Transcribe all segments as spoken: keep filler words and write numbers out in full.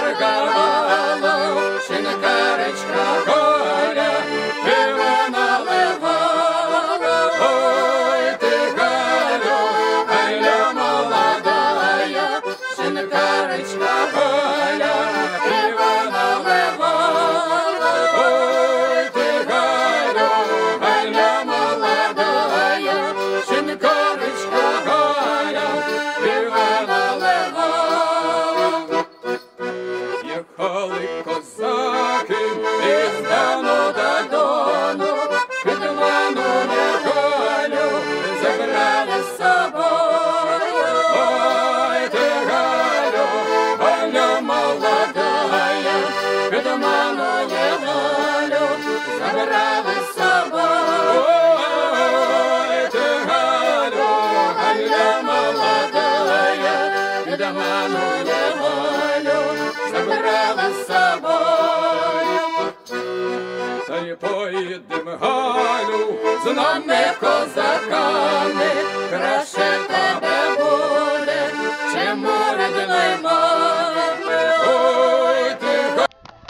торгувала, шинкарочка Галя, пиво наливала. Ой, ты, Галю, Галя молодая, шинкарочка Галя, пиво наливала. Ой, ты, Галю, Галя молодая, шинкарочка Галя, пиво наливала. Їхали козаки із Дону до Дону, під Дону не Галю забрали з собою. Ой, ти, Галю, Галя молодая, під Дону не Галю забрали з собою. Ой, ти, Галю, Галя молодая, під Дону не Галю забрали з собою. Та й поїдем, Галю, з нами козаками, краще тебе буде, чим у рідної мами. Ой, ти, Галю.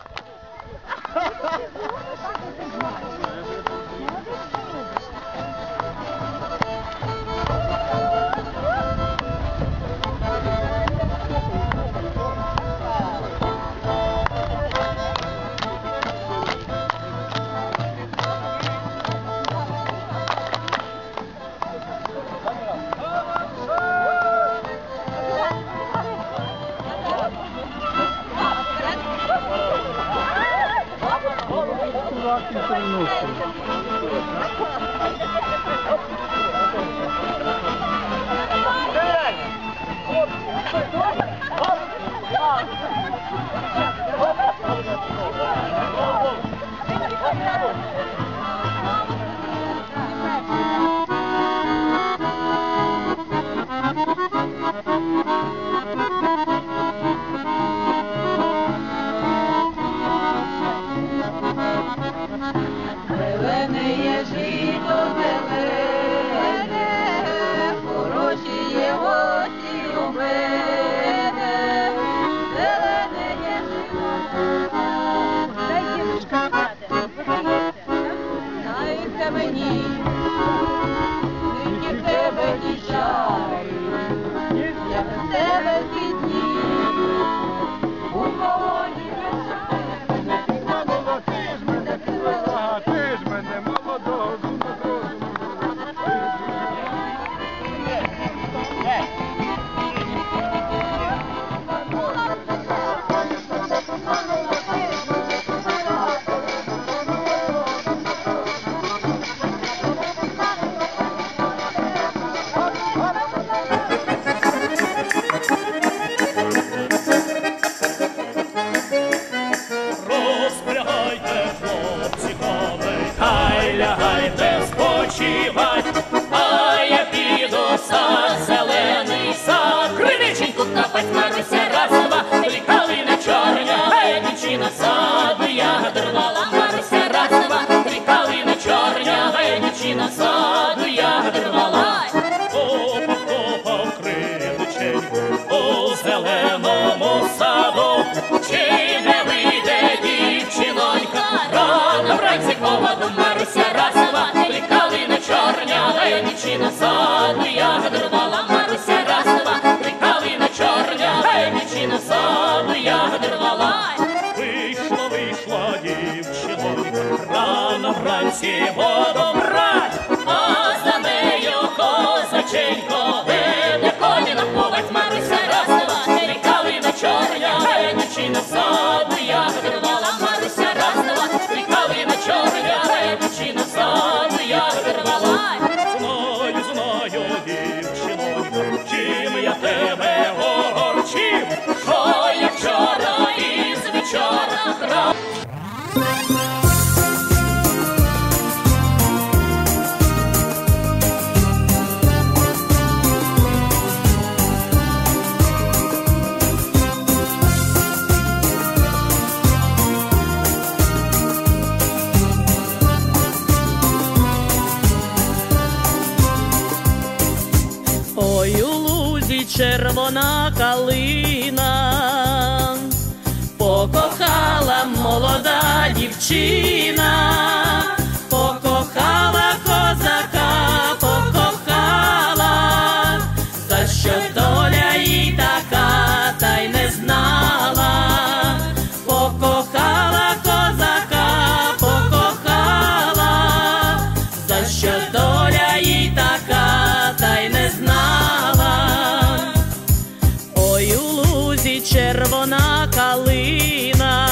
Зелене є жито, зелене, хороші є гості у мене. Зелене є жито, дай дівчинка спати, знається мені, тільки в тебе дівчай, я без тебе бідні, у полоні розпрягайте, хлопці, коли, хай лягайте спочивать, а я піду сад, зелений сад. Криниченьку капать, Маруся, раз, два, дві калини чорня, гей, дівчина саду, я дорвала, Маруся, раз, два, дві калини чорня, гей, дівчина саду, я дорвала. Копав, копав криниченьку у зеленому саду, чи не вийде дівчинонька, рано вранці поводу, Маруся, раз, два, дві калини чорня, гей, дівчина саду, я дорвала, Маруся, раз, два, дві калини чорня, гей, дівчина саду, я дорвала. Вийшла, вийшла дівчинонька, рано вранці воду брать, а за нею козаченько веде коні наповать, Маруся, раз, два, дві калини чорня, гей, дівчина саду, я дорвала, Маруся, раз, два, дві калини чорня, гей, дівчина саду, я дорвала. Знаю, знаю, дівчинонько, чим я тебе огорчив, що я вчора із вечора грав. Ой, у лузі червона калина, дівчина, покохала козака, покохала, за що доля їй така, та й не знала. Покохала козака, покохала, за що доля їй така, та й не знала. Ой, у лузі червона калина,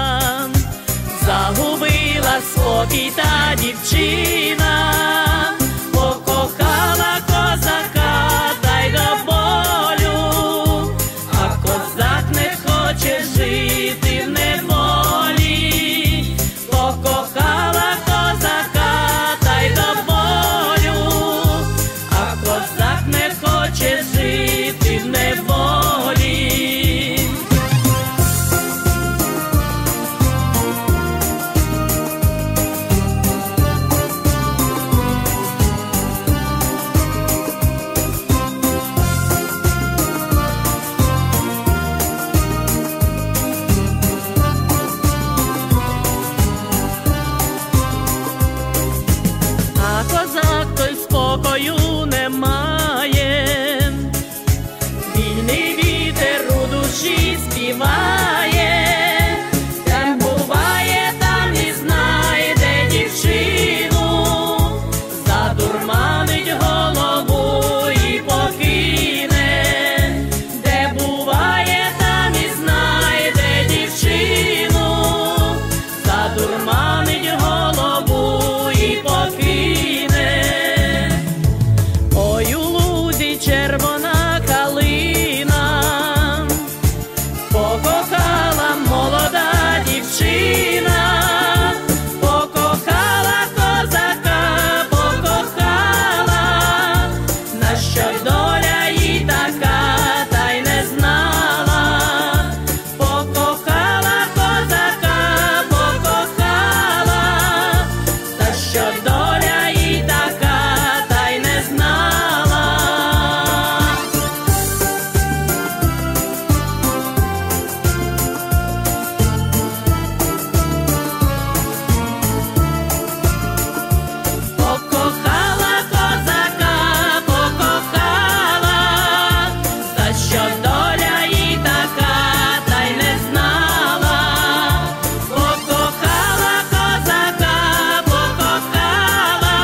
загубила спокій та дівчина, покохала козака, та й до болю, а козак не хоче жити в неволі. Покохала козака, та й до болю, а козак не хоче жити в неволі. А козак той спокою не має, вільний вітер у душі співає, там буває, там і знайде дівчину, задурманить голову і покине, де буває, там і знайде дівчину, задурманить голову і покине. Ой, у лузі червона калина, покохала молода дівчина, покохала козака, покохала, на що доля їй така, та й не знала. Покохала козака, покохала, та що доля їй така, та й не знала. Покохала козака, покохала, за що доля їй така, та й не знала. Покохала козака, покохала.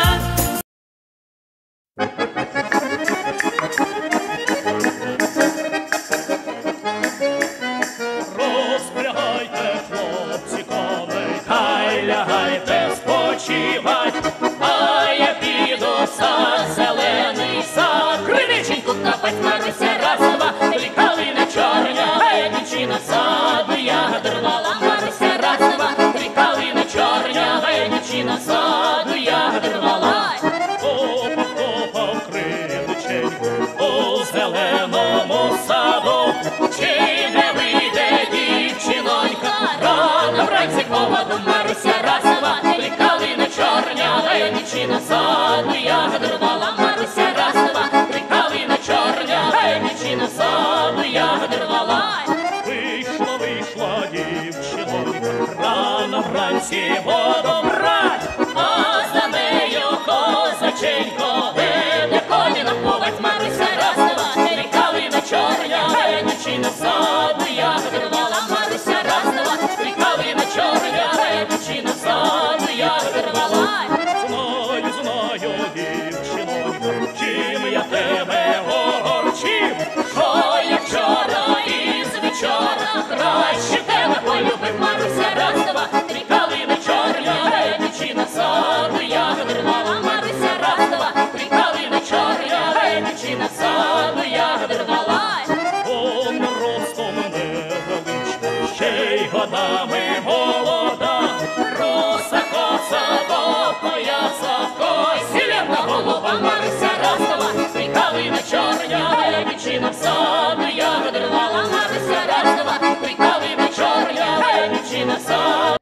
Розпрягайте, хлопці, коней, хай лягайте спочивать, а я піду в сад, зелений сад. Криниченьку капать, Маруся, раз, два, три калини чорня, гей, дівчина в саду, ягоди рвала. Маруся, раз, два, три калини чорня, гей, дівчина в саду, ягоди рвала. Копав, копав криниченьку у зеленому саду, чи не вийде дівчинонька, рано вранці поводу. Маруся, раз, два, три калини чорня, гей, дівчина в саду, ягоди рвала. Маруся, раз, два, три калини чорня, гей, дівчина в саду, ягоди рвала. Вийшла, вийшла дівчинонька, рано вранці воду брать, а за нею козаченько веде коні напувать. Маруся, раз, два, три калини чорня, гей, дівчина в саду, ягоди рвала. Маруся, раз, два, три калини чорня, гей, дівчина в саду, ягоди рвала. Знаю, знаю, дівчинонько, чим я тебе огорчив, що я вчора із вечора краще тебе полюбив. Маруся, раз, два, три калини чорня, гей, дівчина в саду, ягоди рвала. Маруся, раз, два, три калини чорня, гей, дівчина в саду, ягоди рвала. Он ростом невеличка, ще й годами молода, руса коса до пояса, ой, сіляна голова. Маруся, раз, два, три калини чорня, гей, дівчина в саду, ягоди рвала. Маруся, раз, два, три калини чорня, гей, дівчина в саду.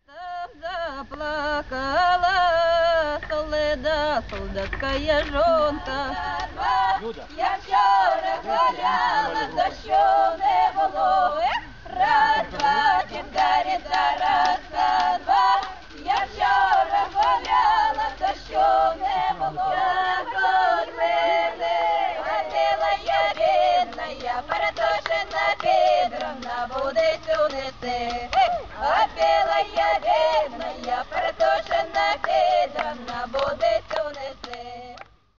Заплакала солида, солдатская жонка. Я вчора гуляла, дощу не було. Раз, два, чекаріця, раз, два, несе, а білая рідна, притушена хитрана, водицю несе.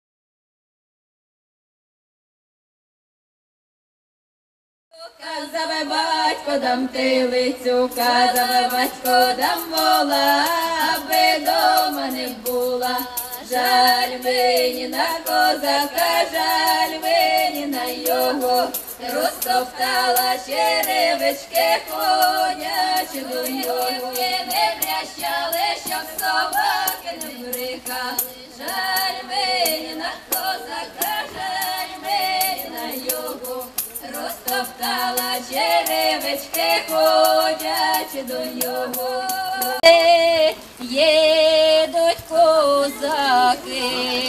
Казаве батько дам тилицю, казаве батько дам вола, аби дома не була. Жаль мені на козака, жаль мені на його, розтоптала черевички, ходячи до нього. Не брящали, щоб собаки не брикали. Жаль мені на козака, жаль мені на його, розтоптала черевички, ходячи до нього. Їдуть козаки,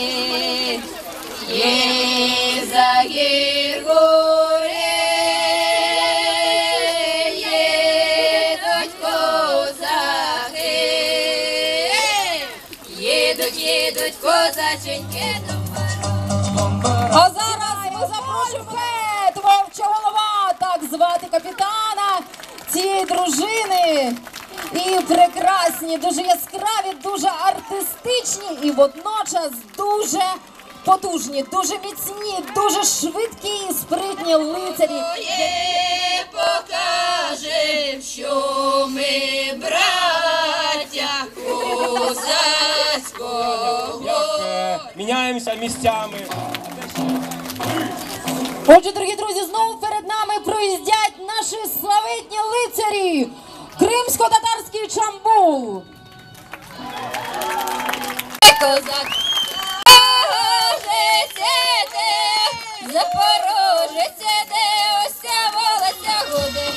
є за гір гори, їдуть козаки, їдуть, їдуть козаченьки до морозу. А зараз ми запрошуємо Вовча голова, так звати капітана цієї дружини. І прекрасні, дуже яскраві, дуже артистичні і водночас дуже потужні, дуже міцні, дуже швидкі і спритні лицарі. Покажем, що ми браття козацького. Міняємося місцями. Отже, дорогі друзі, знову перед нами проїздять наші славетні лицарі. Кримсько-татарський Чамбул. Козак Запорожець іде, Запорожець іде, ось ця волоця гуде.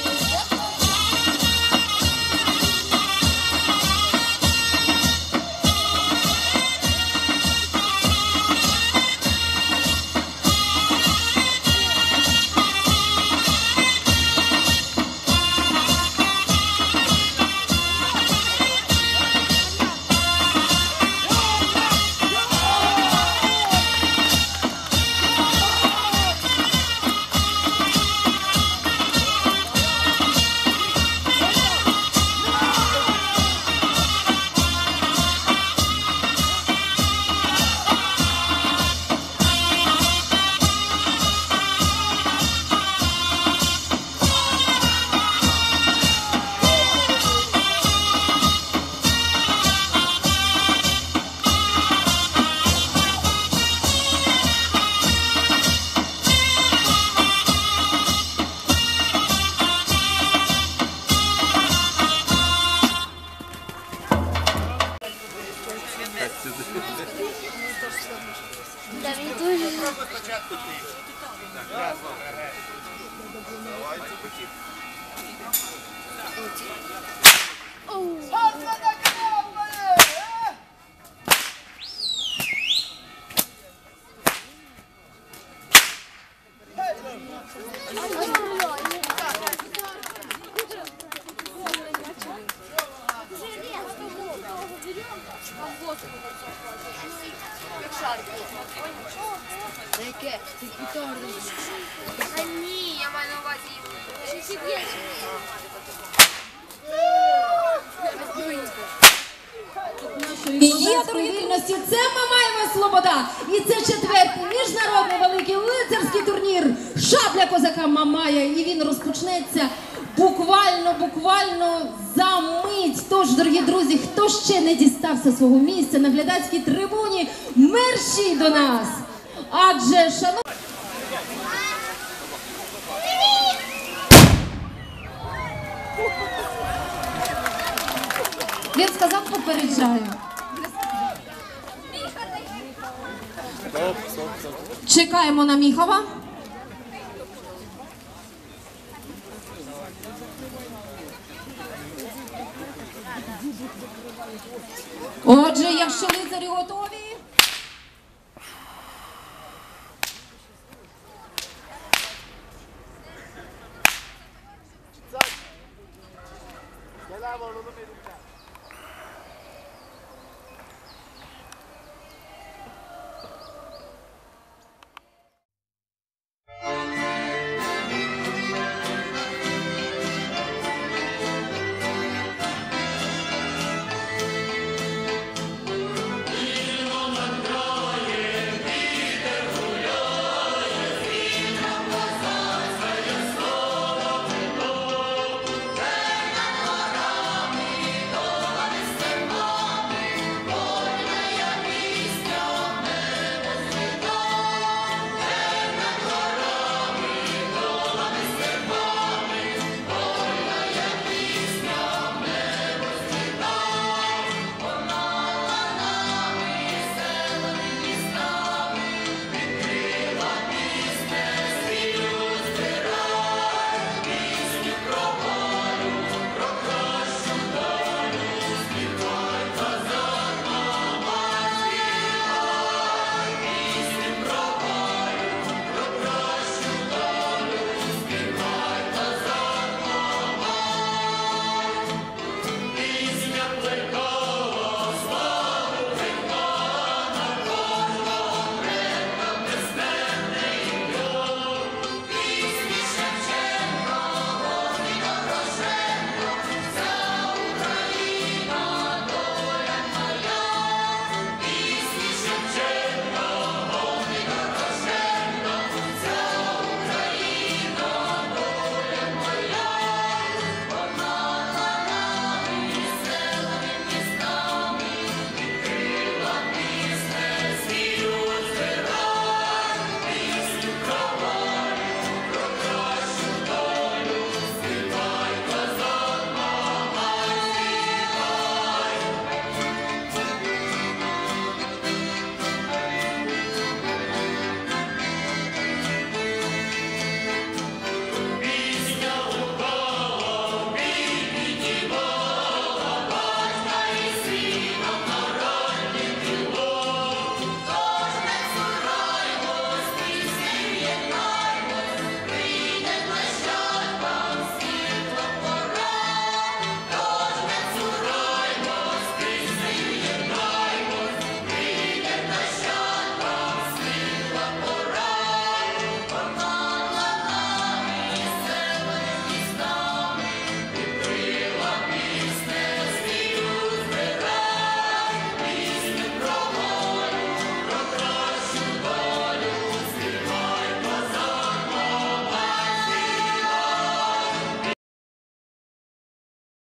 А ні, я маю на увазі. І є, дорогі вільності, це ми маємо Слобода. І це четвертий міжнародний великий лицарський турнір «Шабля козака Мамая». І він розпочнеться буквально, буквально за мить. Тож, дорогі друзі, хто ще не дістався свого місця на глядацькій трибуні, мерщій до нас. Адже, шановні... Він сказав, попереджаю. Чекаємо на Міхова. Отже, якщо лицарі готові... Gel abi oğlum elimden.